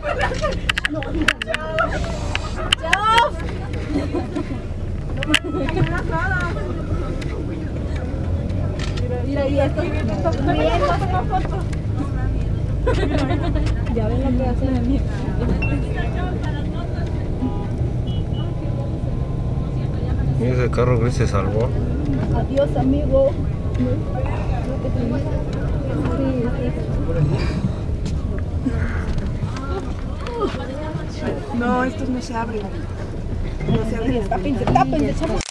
¡Chao! Mira, y esto ya ven lo que hacen en mí. Y ese carro gris se salvó. Adiós, amigo. No, estos no se abren. No se abren. Tápense, tápense, chavos.